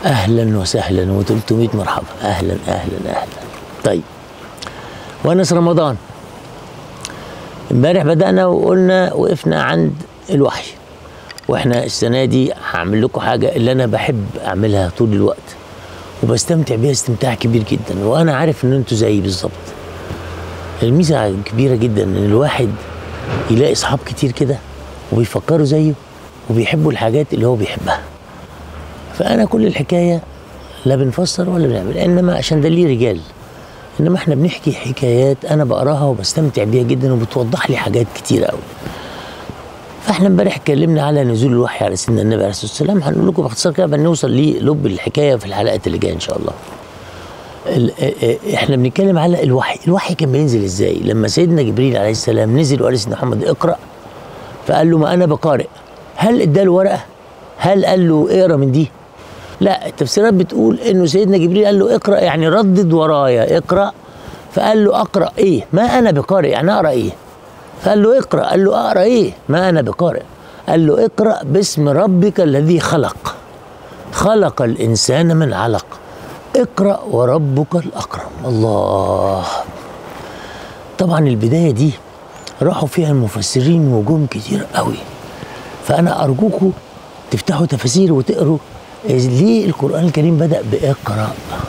اهلا وسهلا و300 مرحبا. اهلا اهلا اهلا. طيب، ونس رمضان امبارح بدأنا وقلنا وقفنا عند الوحي، واحنا السنه دي هعمل لكم حاجه اللي انا بحب اعملها طول الوقت وبستمتع بيها استمتاع كبير جدا، وانا عارف ان انتوا زيي بالظبط. الميزه كبيره جدا ان الواحد يلاقي اصحاب كتير كده وبيفكروا زيه وبيحبوا الحاجات اللي هو بيحبها. فانا كل الحكايه لا بنفسر ولا بنعمل، انما عشان ده ليه رجال، انما احنا بنحكي حكايات انا بقراها وبستمتع بيها جدا وبتوضح لي حاجات كتيره قوي. فاحنا امبارح اتكلمنا على نزول الوحي على سيدنا النبي عليه الصلاه والسلام. هنقول لكم باختصار كده بنوصل للب الحكايه في الحلقات اللي جايه ان شاء الله. احنا بنتكلم على الوحي. الوحي كان بينزل ازاي؟ لما سيدنا جبريل عليه السلام نزل وقال لسيدنا محمد اقرا، فقال له ما انا بقارئ. هل اداله ورقه؟ هل قال له اقرا من دي؟ لا، التفسيرات بتقول انه سيدنا جبريل قال له اقرا يعني ردد ورايا اقرا، فقال له اقرا ايه؟ ما انا بقارئ يعني اقرا ايه؟ فقال له اقرا، قال له اقرا ايه؟ ما انا بقارئ. قال له اقرا باسم ربك الذي خلق، خلق الانسان من علق، اقرا وربك الاكرم. الله. طبعا البدايه دي راحوا فيها المفسرين وجوم كتير قوي، فانا ارجوكم تفتحوا تفاسير وتقروا ليه القرآن الكريم بدأ بإقرأ.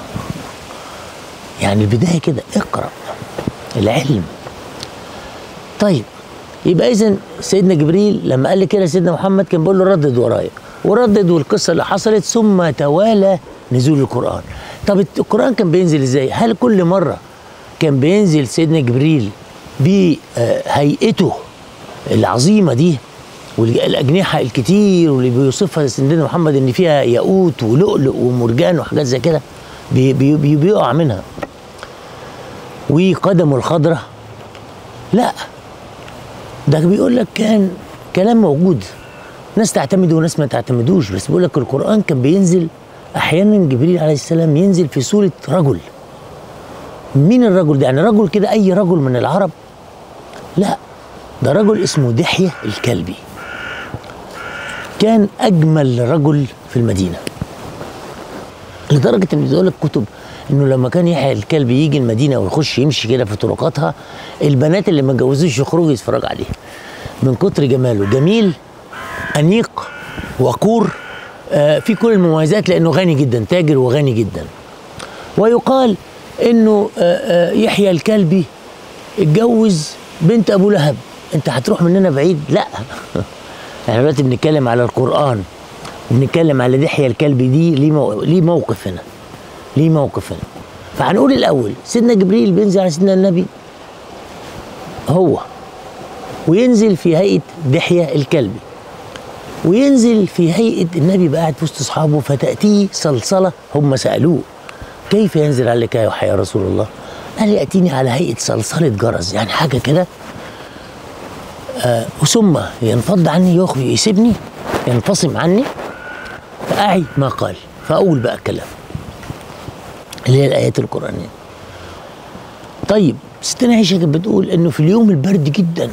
يعني البداية كده اقرأ العلم. طيب، يبقى إذن سيدنا جبريل لما قال لي كده سيدنا محمد كان بيقول له ردد ورايا، وردد والقصة اللي حصلت، ثم توالى نزول القرآن. طب القرآن كان بينزل إزاي؟ هل كل مرة كان بينزل سيدنا جبريل بهيئته العظيمة دي والأجنحة الكتير واللي بيوصفها سيدنا محمد إن فيها ياقوت ولؤلؤ ومرجان وحاجات زي كده بيقع منها، وقدمه الخضرة؟ لا، ده بيقول لك كان كلام موجود، ناس تعتمده وناس ما تعتمدوش، بس بيقول لك القرآن كان بينزل أحيانا جبريل عليه السلام ينزل في صورة رجل. مين الرجل ده؟ يعني رجل كده أي رجل من العرب؟ لا، ده رجل اسمه دحية الكلبي، كان أجمل رجل في المدينة، لدرجة إن بتقول لك كتب إنه لما كان يحيى الكلبي يجي المدينة ويخش يمشي كده في طرقاتها، البنات اللي ما اتجوزوش يخرجوا يتفرجوا عليه من كتر جماله. جميل، أنيق، وقور، في كل المميزات، لأنه غني جدا، تاجر وغني جدا. ويقال إنه يحيى الكلبي اتجوز بنت أبو لهب. أنت هتروح مننا بعيد؟ لا. احنا دلوقتي بنتكلم على القرآن وبنتكلم على دحية الكلبي دي ليه موقف هنا، ليه موقف هنا. فهنقول الأول سيدنا جبريل بينزل على سيدنا النبي هو، وينزل في هيئة دحية الكلبي، وينزل في هيئة النبي قاعد في وسط أصحابه، فتأتيه صلصلة. هم سألوه كيف ينزل عليك يا وحي يا رسول الله؟ قال يأتيني على هيئة صلصلة جرس، يعني حاجة كده، ثم ينفض عني، يسيبني، ينفصم عني، فأعي ما قال، فأقول بقى الكلام اللي هي الآيات القرآنية. طيب، ستنا عائشة كانت بتقول إنه في اليوم البرد جدا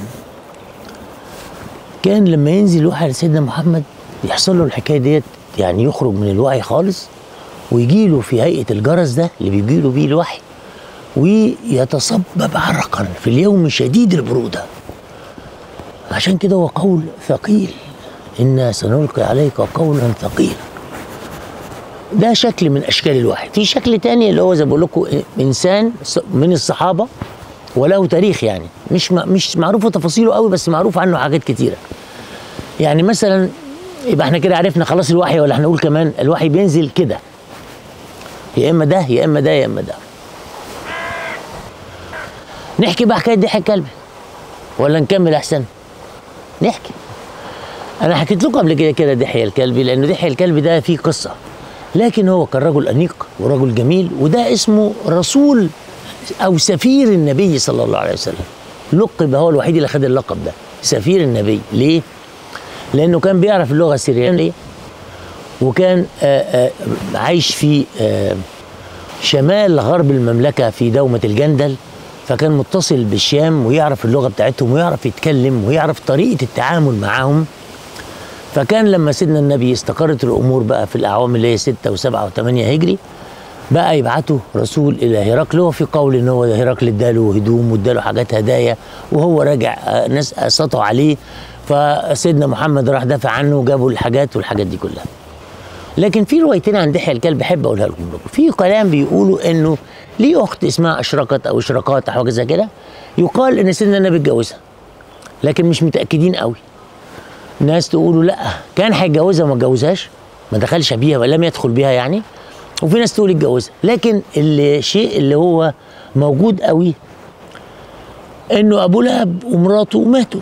كان لما ينزل الوحي على سيدنا محمد يحصل له الحكاية ديت، يعني يخرج من الوعي خالص ويجي له في هيئة الجرس ده اللي بيجي له بيه الوحي، ويتصبب عرقا في اليوم شديد البرودة. عشان كده هو قول ثقيل، إنا سنلقي عليك قولا ثقيلا. ده شكل من أشكال الوحي. في شكل تاني اللي هو زي ما بقول لكم إنسان من الصحابة وله تاريخ، يعني مش معروفة تفاصيله قوي، بس معروف عنه حاجات كتيرة. يعني مثلا يبقى احنا كده عرفنا خلاص الوحي، ولا احنا نقول كمان الوحي بينزل كده، يا إما ده يا إما ده يا إما ده. نحكي بقى حكاية دحية الكلبي ولا نكمل أحسن؟ نحكي. أنا حكيت لكم قبل كده دحية الكلبي، لأنه دحية الكلبي ده فيه قصة، لكن هو كان رجل أنيق ورجل جميل، وده اسمه رسول أو سفير النبي صلى الله عليه وسلم. لقب، هو الوحيد اللي خد اللقب ده سفير النبي. ليه؟ لأنه كان بيعرف اللغة السريانية، وكان عايش في شمال غرب المملكة في دومة الجندل، فكان متصل بالشام ويعرف اللغة بتاعتهم ويعرف يتكلم ويعرف طريقة التعامل معهم. فكان لما سيدنا النبي استقرت الامور بقى في الاعوام اللي هي 6 و7 و8 هجري، بقى يبعتوا رسول الى هرقل. هو في قول ان هو هرقل اداله هدوم واداله حاجات هدايا، وهو راجع ناس سطوا عليه، فسيدنا محمد راح دافع عنه وجابوا الحاجات والحاجات دي كلها. لكن في روايتين عن دحية الكلب بحب اقولها لكم. في كلام بيقولوا انه ليه اخت اسمها اشرقت او اشراقات او حاجه زي كده، يقال ان سيدنا النبي اتجوزها، لكن مش متاكدين قوي. ناس تقولوا لا كان هيتجوزها وما اتجوزهاش، ما دخلش بيها ولم يدخل بيها يعني، وفي ناس تقول اتجوزها. لكن الشيء اللي هو موجود قوي انه ابو لهب ومراته ماتوا،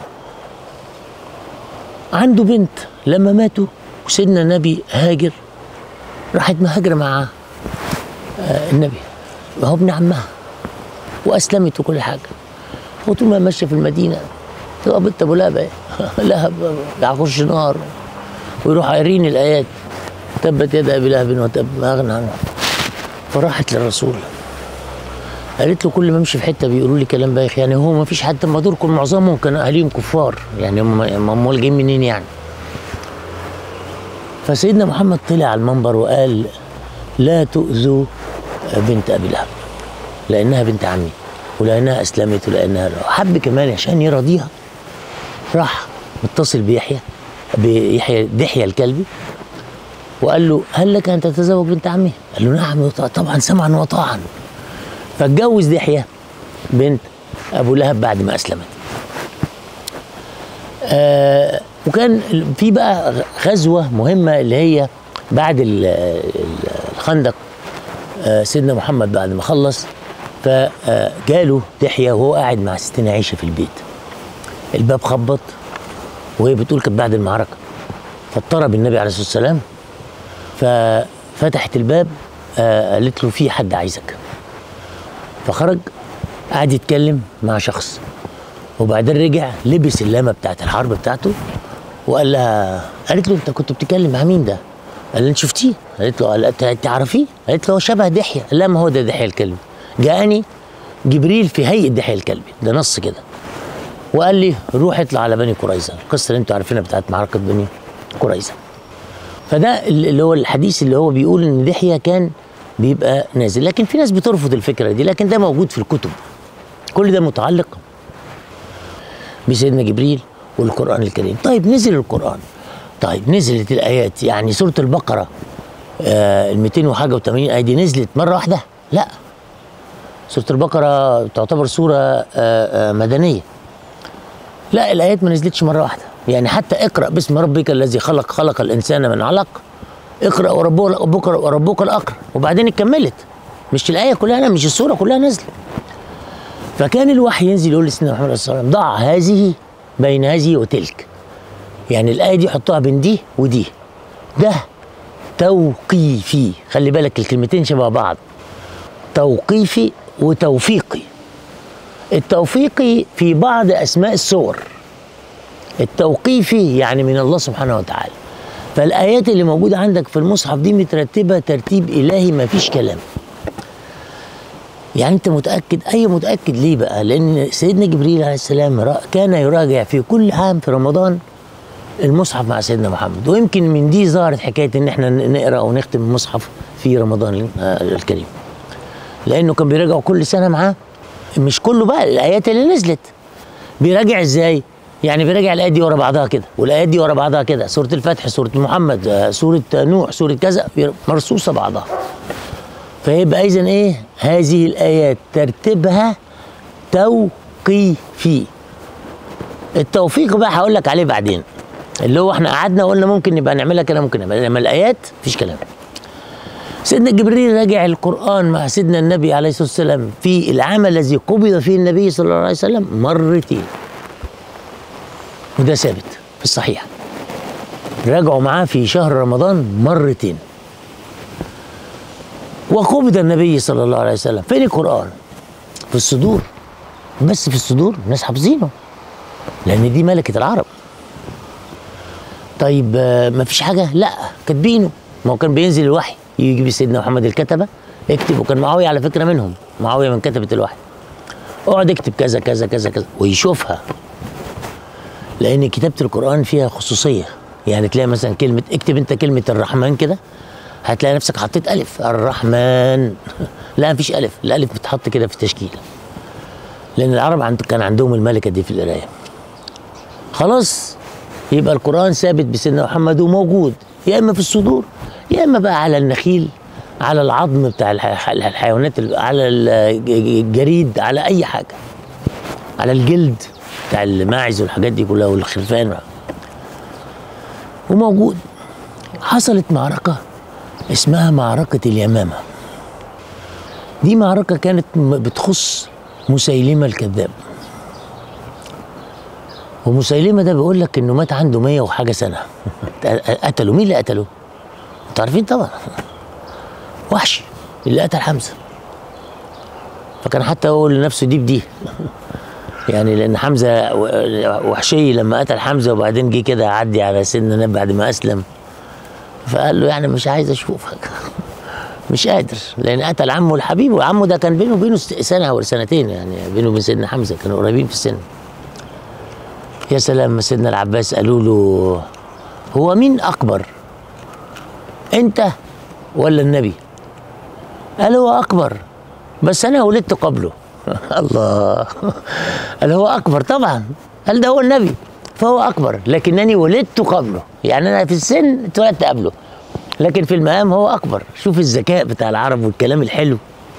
عنده بنت لما ماتوا وسيدنا النبي هاجر، راحت مهاجره مع النبي وهو ابن عمها واسلمت وكل حاجه. وطول ما ماشيه في المدينه تبقى بنت ابو لهب لهب هيخش نار، ويروح قايرين الايات تبت يد ابي لهب وتب ما اغنى عنه. فراحت للرسول قالت له كل ما امشي في حته بيقولوا لي كلام بايخ، يعني هو ما فيش حد ما دوركم معظمهم كان اهاليهم كفار، يعني هم جايين منين يعني؟ فسيدنا محمد طلع على المنبر وقال لا تؤذوا بنت ابي لهب لانها بنت عمي ولانها اسلمت ولانها حب كمان عشان يرضيها. راح متصل بيحيى دحية الكلبي وقال له هل لك ان تتزوج بنت عمي؟ قال له نعم طبعا سمعا وطاعا. فاتجوز دحية بنت ابو لهب بعد ما اسلمت. وكان في بقى غزوه مهمه اللي هي بعد الخندق. سيدنا محمد بعد ما خلص فجاله دحية وهو قاعد مع ستنا عائشة في البيت، الباب خبط وهي بتقول كانت بعد المعركه، فاضطرب النبي عليه الصلاه والسلام، ففتحت الباب قالت له في حد عايزك. فخرج قعد يتكلم مع شخص، وبعدين رجع لبس اللامه بتاعت الحرب بتاعته وقال لها، قالت له انت كنت بتتكلم مع مين ده؟ قال لها انت شفتيه؟ قالت له تعرفيه؟ قالت له هو شبه دحية. قال لها ما هو ده دحية الكلبي، جاءني جبريل في هيئه دحية الكلبي، ده نص كده، وقال لي روح اطلع على بني قريظه، القصه اللي انتوا عارفينها بتاعت معركه بني قريظه. فده اللي هو الحديث اللي هو بيقول ان دحية كان بيبقى نازل، لكن في ناس بترفض الفكره دي، لكن ده موجود في الكتب. كل ده متعلق بسيدنا جبريل والقرآن الكريم. طيب نزل القرآن، طيب نزلت الآيات، يعني سورة البقرة ال 200 وحاجة و80 آية دي نزلت مرة واحدة؟ لا، سورة البقرة تعتبر سورة مدنية. لا، الآيات ما نزلتش مرة واحدة، يعني حتى اقرأ باسم ربك الذي خلق، خلق الإنسان من علق، اقرأ وربك الأكرم، وبعدين اتكملت، مش الآية كلها، مش السورة كلها نزلت. فكان الوحي ينزل يقول لسيدنا محمد صلى الله عليه وسلم ضع هذه بين هذه وتلك، يعني الآية دي حطها بين دي ودي، ده توقيفي. خلي بالك الكلمتين شبه بعض، توقيفي وتوفيقي. التوفيقي في بعض أسماء السور، التوقيفي يعني من الله سبحانه وتعالى. فالآيات اللي موجودة عندك في المصحف دي مترتبة ترتيب إلهي، ما فيش كلام. يعني انت متاكد؟ اي متاكد ليه بقى؟ لان سيدنا جبريل عليه السلام كان يراجع في كل عام في رمضان المصحف مع سيدنا محمد، ويمكن من دي ظهرت حكايه ان احنا نقرا ونختم المصحف في رمضان الكريم، لانه كان بيراجع كل سنه معاه، مش كله بقى الايات اللي نزلت. بيراجع ازاي؟ يعني بيراجع الايات دي ورا بعضها كده والايات دي ورا بعضها كده، سوره الفتح، سوره محمد، سوره نوح، سوره كذا، مرصوصه بعضها. فيبقى إذن إيه؟ هذه الآيات ترتيبها توقيفي. التوفيق بقى هقول لك عليه بعدين، اللي هو احنا قعدنا وقلنا ممكن نبقى نعملها كده، ممكن نعملها، لما الآيات مفيش كلام. سيدنا جبريل راجع القرآن مع سيدنا النبي عليه الصلاة والسلام في العام الذي قبض فيه النبي صلى الله عليه وسلم مرتين، وده ثابت في الصحيح. راجعوا معاه في شهر رمضان مرتين. وقبض النبي صلى الله عليه وسلم. فين القرآن؟ في الصدور، بس في الصدور الناس حافظينه لأن دي ملكة العرب. طيب ما فيش حاجة؟ لا، كاتبينه، ما هو كان بينزل الوحي يجيب سيدنا محمد الكتبة اكتب، وكان معاوية على فكرة منهم، معاوية من كتبة الوحي، اقعد اكتب كذا كذا كذا كذا ويشوفها، لأن كتابة القرآن فيها خصوصية، يعني تلاقي مثلا كلمه، اكتب انت كلمه الرحمن كده هتلاقي نفسك حطيت الف الرحمن. لا مفيش الف، الالف بتحط كده في تشكيل، لان العرب كان عندهم الملكه دي في القرايه. خلاص يبقى القران ثابت بسيدنا محمد وموجود، يا اما في الصدور يا اما بقى على النخيل، على العظم بتاع الحيوانات، على الجريد، على اي حاجه، على الجلد بتاع الماعز والحاجات دي كلها والخرفان، وموجود. حصلت معركه اسمها معركه اليمامه. دي معركه كانت بتخص مسيلمه الكذاب. ومسيلمه ده بيقول لك انه مات عنده 100 وحاجه سنه. قتلوا، مين اللي قتله؟ انتوا عارفين طبعا، وحشي اللي قتل حمزه. فكان حتى يقول لنفسه دي بدي يعني، لان حمزه وحشي لما قتل حمزه وبعدين جه كده عدي على سيدنا النبي بعد ما اسلم، فقال له يعني مش عايز اشوفك مش قادر، لان قتل عمه الحبيب، وعمه ده كان بينه وبينه سنه او سنتين، يعني بينه وبين سيدنا حمزه كانوا قريبين في السن. يا سلام، سيدنا العباس قالوا له هو مين اكبر، انت ولا النبي؟ قال هو اكبر بس انا ولدت قبله. الله. قال هو اكبر طبعا، قال ده هو النبي فهو اكبر، لكنني ولدت قبله، يعني انا في السن اتولدت قبله، لكن في المقام هو اكبر. شوف الذكاء بتاع العرب والكلام الحلو.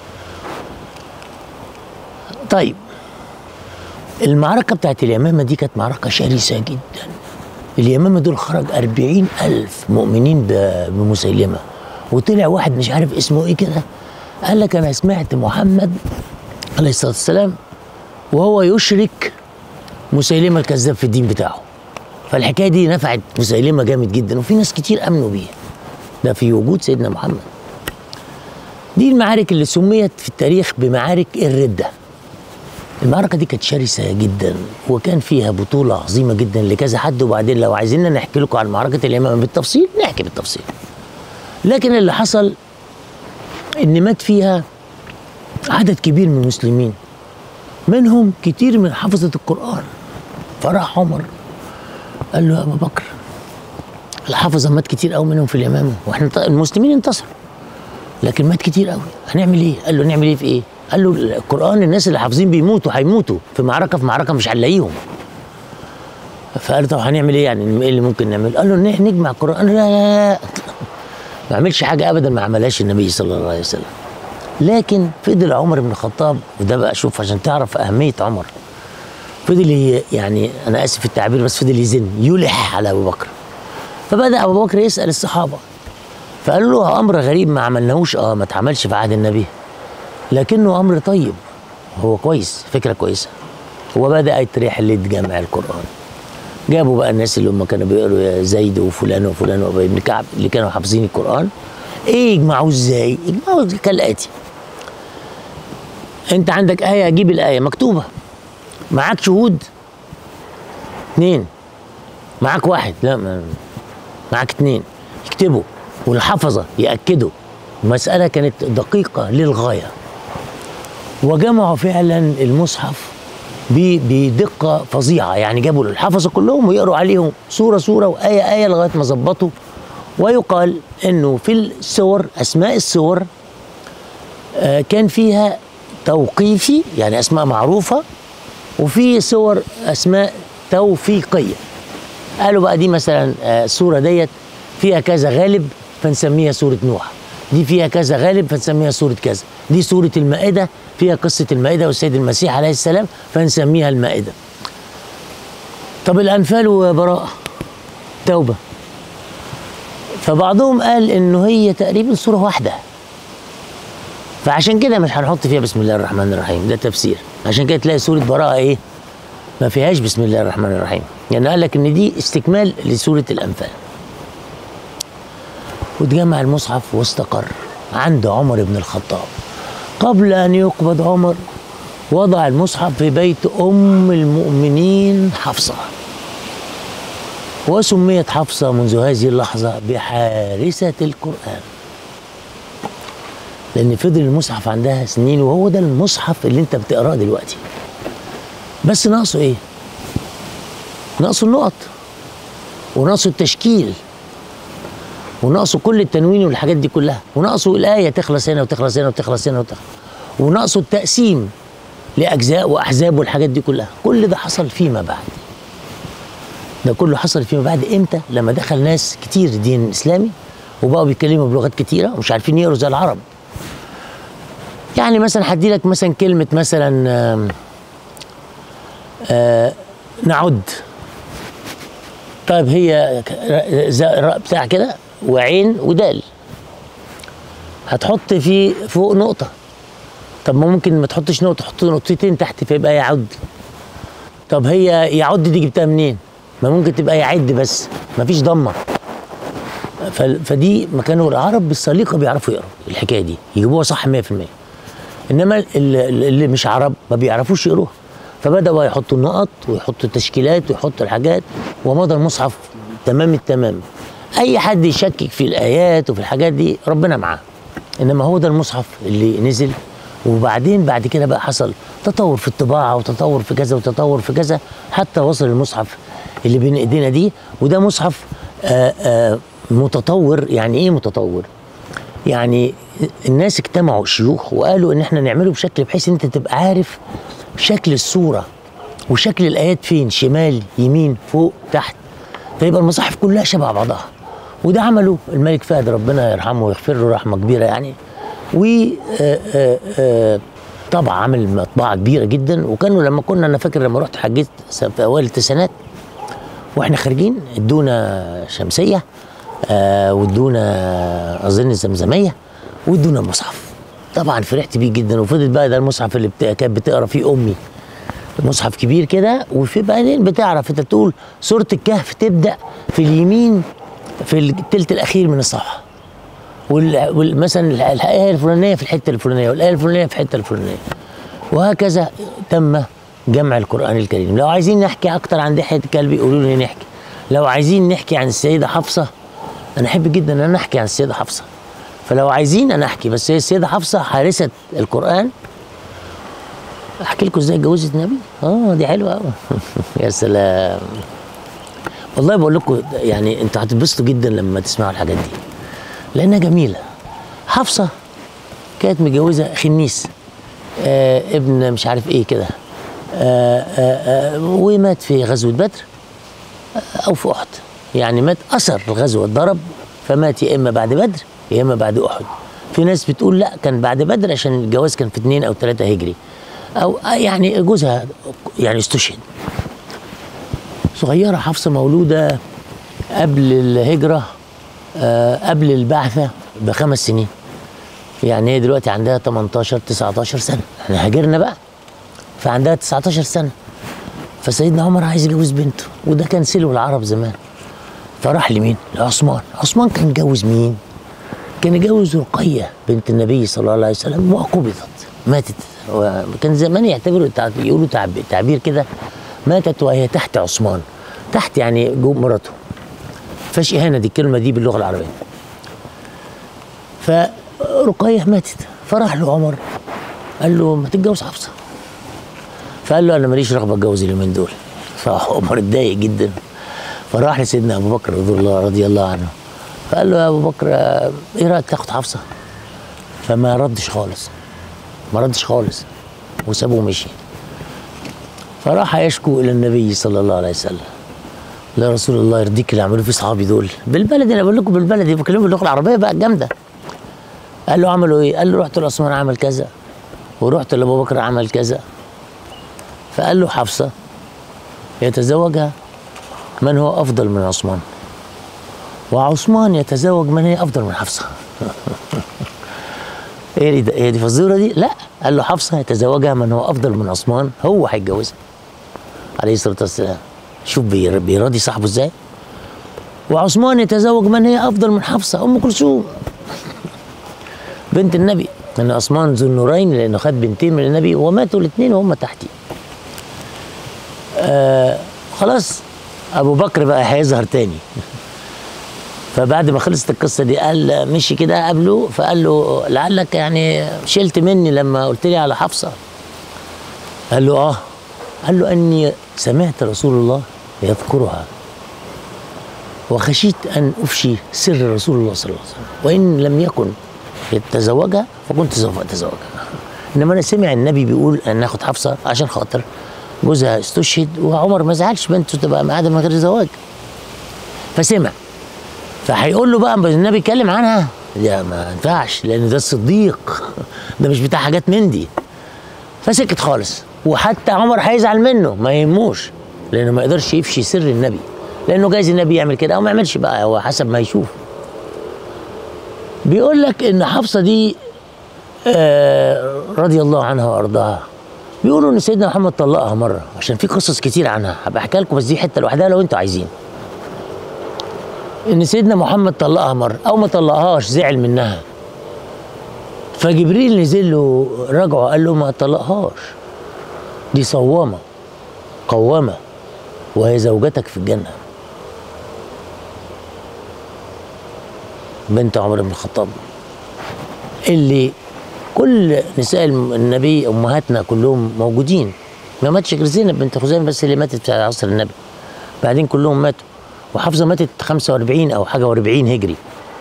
طيب المعركة بتاعت اليمامة دي كانت معركة شرسة جدا. اليمامة دول خرج 40,000 مؤمنين بمسيلمة، وطلع واحد مش عارف اسمه ايه كده، قال لك انا سمعت محمد عليه الصلاة والسلام وهو يشرك مسيلمة الكذاب في الدين بتاعه. فالحكاية دي نفعت مسيلمة جامد جدا، وفي ناس كتير امنوا بيه، ده في وجود سيدنا محمد. دي المعارك اللي سميت في التاريخ بمعارك الردة. المعركة دي كانت شرسة جدا، وكان فيها بطولة عظيمة جدا لكذا حد، وبعدين لو عايزيننا نحكي لكم عن معركة اليمامة بالتفصيل نحكي بالتفصيل. لكن اللي حصل ان مات فيها عدد كبير من المسلمين، منهم كتير من حفظة القرآن. فراح عمر قال له يا أبا بكر، الحفظة مات كتير قوي منهم في اليمامة، واحنا المسلمين انتصروا، لكن مات كتير قوي، هنعمل ايه؟ قال له نعمل ايه في ايه؟ قال له القرآن الناس اللي حافظين بيموتوا، هيموتوا في معركة مش هنلاقيهم. فقال له طب هنعمل ايه يعني؟ ايه اللي ممكن نعمله؟ قال له نجمع القرآن. لا لا لا، ما عملش حاجة ابدا ما عملهاش النبي صلى الله عليه وسلم. لكن فضل عمر بن الخطاب، وده بقى شوف عشان تعرف أهمية عمر، فضل يعني أنا آسف في التعبير بس فضل يزن يلح على أبو بكر. فبدأ أبو بكر يسأل الصحابة، فقالوا له أمر غريب ما عملناهوش، ما اتعملش في عهد النبي، لكنه أمر طيب، هو كويس، فكرة كويسة. وبدأت رحلة جمع القرآن. جابوا بقى الناس اللي هم كانوا بيقروا يا زيد وفلان وفلان وأبي بن كعب اللي كانوا حافظين القرآن. إيه يجمعوه إزاي؟ يجمعوه كالآتي: أنت عندك آية، أجيب الآية مكتوبة، معاك شهود 2، معاك 1، لا معاك 2، يكتبوا والحفظة يأكدوا. المسألة كانت دقيقة للغاية، وجمعوا فعلا المصحف بدقة فظيعة. يعني جابوا الحفظة كلهم ويقروا عليهم سورة سورة وآية آية لغاية ما ظبطوا. ويقال إنه في السور، أسماء السور كان فيها توقيفي يعني أسماء معروفة، وفي سور أسماء توفيقية. قالوا بقى دي مثلا السورة ديت فيها كذا غالب فنسميها سورة نوح، دي فيها كذا غالب فنسميها سورة كذا، دي سورة المائدة فيها قصة المائدة والسيد المسيح عليه السلام فنسميها المائدة. طب الأنفال وبراءة توبة، فبعضهم قال إنه هي تقريبا سورة واحدة، فعشان كده مش هنحط فيها بسم الله الرحمن الرحيم، ده تفسير. عشان كده تلاقي سورة براءة إيه؟ ما فيهاش بسم الله الرحمن الرحيم، يعني قال لك إن دي استكمال لسورة الأنفال. واتجمع المصحف واستقر عند عمر بن الخطاب. قبل أن يقبض عمر وضع المصحف في بيت أم المؤمنين حفصة، وسميت حفصة منذ هذه اللحظة بحارسة القرآن، لأن فضل المصحف عندها سنين، وهو ده المصحف اللي أنت بتقراه دلوقتي. بس ناقصه إيه؟ ناقصه النقط. وناقصه التشكيل، وناقصه كل التنوين والحاجات دي كلها، وناقصه الآية تخلص هنا وتخلص هنا وتخلص هنا وتخلص، وناقصه التقسيم لأجزاء وأحزاب والحاجات دي كلها. كل ده حصل فيما بعد. ده كله حصل فيما بعد امتى؟ لما دخل ناس كتير الدين الإسلامي وبقوا بيتكلموا بلغات كتيرة ومش عارفين يقروا زي العرب. يعني مثلا هدي لك مثلا كلمة مثلا نعد. طيب هي بتاع كده وعين ودال، هتحط فوق نقطة. طب ما ممكن ما تحطش نقطة، تحط نقطتين تحت فيبقى يعد. طب هي يعد دي جبتها منين؟ ما ممكن تبقى يعد بس ما فيش ضمة. فدي ما كانوا العرب بالسليقة بيعرفوا يقروا الحكاية دي، يجيبوها صح 100%. انما اللي مش عرب ما بيعرفوش يقروها، فبدأوا يحطوا النقط ويحطوا التشكيلات ويحطوا الحاجات، ومضى المصحف تمام التمام. اي حد يشكك في الايات وفي الحاجات دي ربنا معاه، انما هو ده المصحف اللي نزل. وبعدين بعد كده بقى حصل تطور في الطباعه وتطور في كذا وتطور في كذا، حتى وصل المصحف اللي بين ايدينا دي. وده مصحف متطور. يعني ايه متطور؟ يعني الناس اجتمعوا شيوخ وقالوا ان احنا نعمله بشكل بحيث انت تبقى عارف شكل الصوره وشكل الايات فين، شمال يمين فوق تحت، فيبقى المصاحف كلها شبه بعضها. وده عمله الملك فهد ربنا يرحمه ويغفر له رحمه كبيره يعني. و طبعا عمل مطبعه كبيره جدا. وكانوا لما كنا، انا فاكر لما رحت حجيت في اوائل التسعينات واحنا خارجين ادونا شمسيه وادونا اظن الزمزميه وادونا مصحف. طبعا فرحت بيه جدا. وفضل بقى ده المصحف اللي كانت بتقرا فيه امي، مصحف كبير كده. وفي بعدين بتعرف انت تقول سوره الكهف تبدا في اليمين في الثلث الاخير من الصفحه، مثلا الايه الفلانيه في الحته الفلانيه والايه الفلانيه في الحته الفلانيه، وهكذا تم جمع القران الكريم. لو عايزين نحكي اكتر عن دحية كلبي قولوا لي نحكي. لو عايزين نحكي عن السيده حفصه، انا احب جدا ان انا احكي عن السيده حفصه، فلو عايزين انا احكي. بس هي السيده حفصه حارسه القران. احكي لكم ازاي اتجوزت النبي؟ دي حلوه قوي. يا سلام، والله بقول لكم يعني انتوا هتتبسطوا جدا لما تسمعوا الحاجات دي لانها جميله. حفصه كانت متجوزه خنيس ابن مش عارف ايه كده، ومات في غزوه بدر او في احد. يعني مات اثر الغزوه، اتضرب فمات يا اما بعد بدر يا اما بعد احد. في ناس بتقول لا كان بعد بدر عشان الجواز كان في 2 أو 3 هجري، او يعني جوزها يعني استشهد. صغيره حفصه مولوده قبل الهجره، قبل البعثه ب5 سنين. يعني هي دلوقتي عندها 18 19 سنه، احنا هاجرنا بقى فعندها 19 سنه. فسيدنا عمر عايز يجوز بنته، وده كان سلو العرب زمان. فراح لمين؟ لعثمان. عثمان كان اتجوز مين؟ كان اتجوز رقيه بنت النبي صلى الله عليه وسلم وقبضت، ماتت. وكان زمان يعتبروا يقولوا تعبير كده ماتت وهي تحت عثمان، تحت يعني جو مراته. فاش اهانه دي الكلمه دي باللغه العربيه. فرقيه ماتت، فراح له عمر قال له ما تتجوز حفصه. فقال له انا ماليش رغبه اتجوز اليومين دول. فعمر اتضايق جدا، فراح لسيدنا ابو بكر رضي الله عنه فقال له يا ابو بكر ايه رايك تاخد حفصه؟ فما ردش خالص، ما ردش خالص وسابه ومشي. فراح يشكو الى النبي صلى الله عليه وسلم، لا رسول الله يرضيك اللي عملوه في اصحابي دول بالبلدي. انا بقول لكم بالبلدي، بكلمه باللغه العربيه بقى الجامده. قال له عملوا ايه؟ قال له رحت لعثمان عمل كذا، ورحت لابو بكر عمل كذا. فقال له حفصه يتزوجها من هو افضل من عثمان، وعثمان يتزوج من هي افضل من حفصه. ايه دي فزوره دي؟ لا، قال له حفصه يتزوجها من هو افضل من عثمان، هو هيتجوزها عليه الصلاه والسلام. شوف بيراضي صاحبه ازاي. وعثمان يتزوج من هي افضل من حفصه، ام كلثوم بنت النبي. ان عثمان ذو النورين لانه خد بنتين من النبي وماتوا الاثنين وهم تحتي. خلاص ابو بكر بقى هيظهر تاني. فبعد ما خلصت القصه دي قال مشي كده قبله، فقال له لعلك يعني شلت مني لما قلت لي على حفصه. قال له قال له اني سمعت رسول الله يذكرها وخشيت أن أفشي سر رسول الله صلى الله عليه وسلم، وإن لم يكن يتزوجها فكنت سوف أتزوجها. إنما أنا سمع النبي بيقول أن ناخد حفصة عشان خاطر جوزها استشهد، وعمر ما زعلش بنته تبقى قاعدة من غير زواج، فسمع. فهيقول له بقى النبي يتكلم عنها؟ لا ما ينفعش، لأن ده الصديق، ده مش بتاع حاجات من دي. فسكت خالص، وحتى عمر هيزعل منه ما يهموش، لأنه ما يقدرش يفشي سر النبي، لأنه جايز النبي يعمل كده أو ما يعملش، بقى هو حسب ما يشوف. بيقول لك إن حفصة دي رضي الله عنها وأرضاها، بيقولوا إن سيدنا محمد طلقها مرة، عشان في قصص كتير عنها هبقى أحكي لكم، بس دي حتة لوحدها لو أنتوا عايزين. إن سيدنا محمد طلقها مرة، أو ما طلقهاش زعل منها، فجبريل نزل له رجعه قال له ما طلقهاش، دي صوامة قوامة وهي زوجتك في الجنة، بنت عمر بن الخطاب، اللي كل نساء النبي امهاتنا كلهم موجودين. ما ماتش غير زينب بنت خزيمه بس اللي ماتت في عصر النبي، بعدين كلهم ماتوا. وحفصه ماتت 45 او حاجه و40 هجري.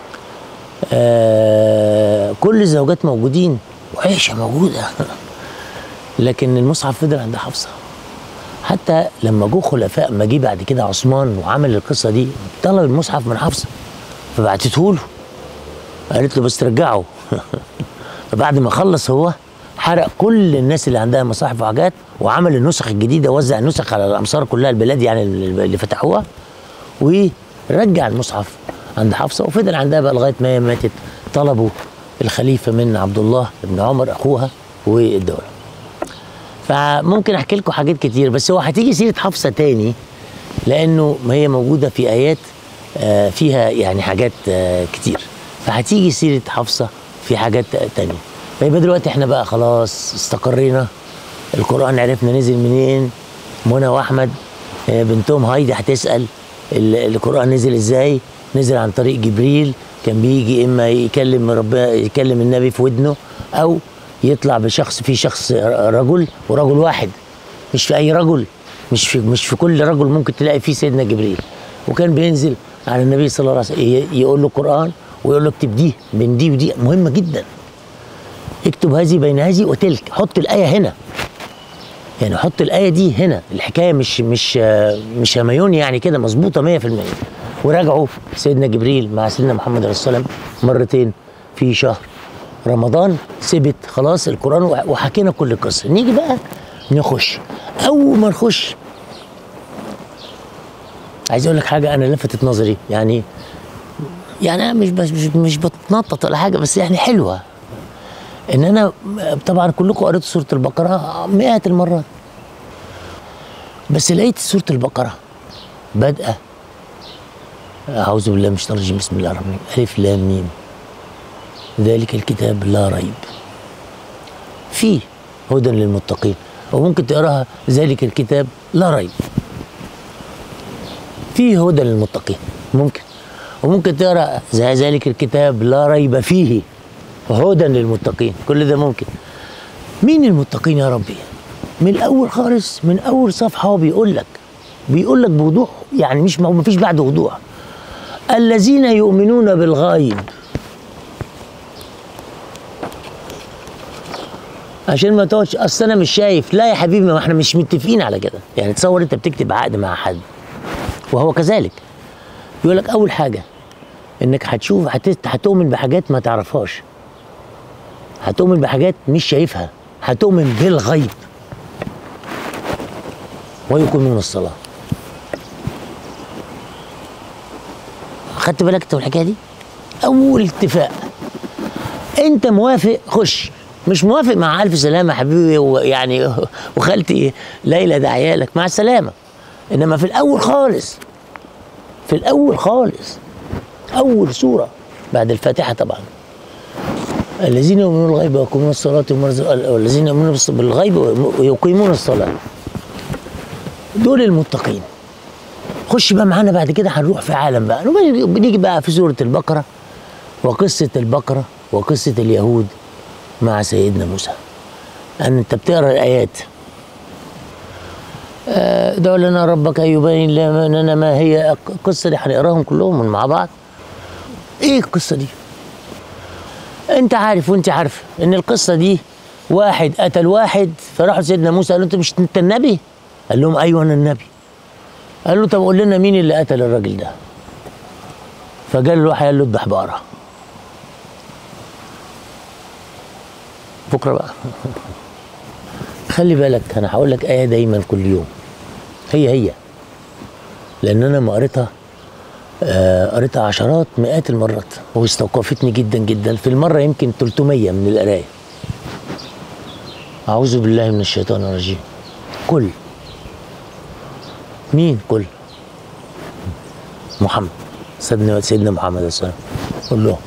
كل الزوجات موجودين وعائشه موجوده لكن المصحف فضل عند حفصه. حتى لما جو خلفاء، ما جه بعد كده عثمان وعمل القصه دي، طلب المصحف من حفصه فبعتته له، قالت له بس ترجعه فبعد ما خلص هو حرق كل الناس اللي عندها مصاحف وحاجات، وعمل النسخ الجديده، وزع النسخ على الامصار كلها، البلاد يعني اللي فتحوها، ورجع المصحف عند حفصه، وفضل عندها بقى لغايه ما هي ماتت. طلبوا الخليفه من عبد الله بن عمر اخوها والدوله. فممكن احكي لكم حاجات كتير، بس هو هتيجي سيره حفصه تاني، لانه ما هي موجوده في ايات فيها يعني حاجات كتير، فهتيجي سيره حفصه في حاجات تانية. فيبقى دلوقتي احنا بقى خلاص استقرينا، القرآن عرفنا نزل منين. منى واحمد بنتهم هايدي هتسأل القرآن نزل ازاي؟ نزل عن طريق جبريل، كان بيجي اما يكلم ربنا، يكلم النبي في ودنه، او يطلع بشخص، في شخص رجل ورجل واحد، مش في اي رجل، مش في كل رجل ممكن تلاقي فيه سيدنا جبريل. وكان بينزل على النبي صلى الله عليه وسلم يقول له القرآن، ويقول له اكتب دي بين دي ودي، مهمه جدا، اكتب هذه بين هذه وتلك، حط الايه هنا، يعني حط الايه دي هنا. الحكايه مش هميون يعني كده، مظبوطه 100%. وراجعوا سيدنا جبريل مع سيدنا محمد عليه الصلاه والسلام مرتين في شهر رمضان، ثبت خلاص القران، وحكينا كل القصه. نيجي بقى نخش. اول ما نخش عايز اقول لك حاجه انا لفتت نظري، يعني انا مش بتنطط ولا حاجه، بس يعني حلوه ان انا طبعا كلكم قريتوا سوره البقره مئات المرات، بس لقيت سوره البقره بادئه اعوذ بالله من الشيطان الرجيم بسم الله الرحمن الرحيم الف لام ميم ذلك الكتاب لا ريب فيه هدى للمتقين، وممكن تقراها ذلك الكتاب لا ريب فيه هدى للمتقين، ممكن. وممكن تقرا ذلك الكتاب لا ريب فيه هدى للمتقين، كل ده ممكن. مين المتقين يا ربي؟ من الاول خالص، من اول صفحه هو بيقول لك بوضوح، يعني ما فيش بعد وضوح. الذين يؤمنون بالغيب، عشان ما تقعدش اصل انا مش شايف، لا يا حبيبي، ما احنا مش متفقين على كده. يعني تصور انت بتكتب عقد مع حد وهو كذلك، يقول لك اول حاجه انك هتشوف، هتؤمن بحاجات ما تعرفهاش، هتؤمن بحاجات مش شايفها، هتؤمن بالغيب. ويقيمون الصلاه. خدت بالك انت من الحكايه دي؟ اول اتفاق. انت موافق خش، مش موافق مع الف سلامه حبيبي، ويعني وخالتي ليلى ده عيالك مع السلامه. انما في الاول خالص، اول سوره بعد الفاتحه طبعا، الذين يؤمنون بالغيب ويقيمون الصلاه والذين يؤمنون بالغيب ويقيمون الصلاه، دول المتقين. خش بقى معانا بعد كده، هنروح في عالم بقى، بنيجي بقى في سوره البقره، وقصه البقره وقصه اليهود مع سيدنا موسى. انت بتقرا الايات ادعوا لنا ربك يبين لنا ما هي القصه دي، هنقراهم كلهم مع بعض. ايه القصه دي؟ انت عارف وانت عارفه ان القصه دي واحد قتل واحد، فراحوا سيدنا موسى قالوا انت مش انت النبي؟ قال لهم ايوه انا النبي. قال له طب قول لنا مين اللي قتل الراجل ده؟ فقال له واحد قال له اذبح بقره. بكره بقى خلي بالك انا هقول لك ايه دايما كل يوم، هي لان انا ما قريتها قريتها عشرات مئات المرات واستوقفتني جدا جدا، في المره يمكن 300 من القرايه. اعوذ بالله من الشيطان الرجيم. كل مين؟ كل محمد سيدنا محمد عليه السلام. قول له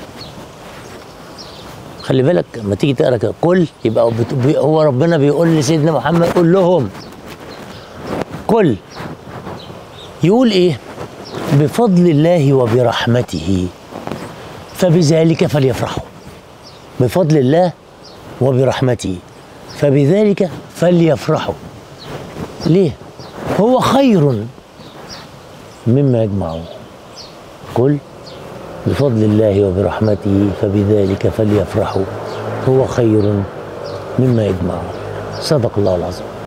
خلي بالك لما تيجي تقرا كده كل يبقى هو ربنا بيقول لسيدنا محمد قول لهم كل. يقول ايه؟ بفضل الله وبرحمته فبذلك فليفرحوا. بفضل الله وبرحمته فبذلك فليفرحوا. ليه؟ هو خير مما يجمعون. قل بفضل الله وبرحمته فبذلك فليفرحوا هو خير مما يجمعون. صدق الله العظيم.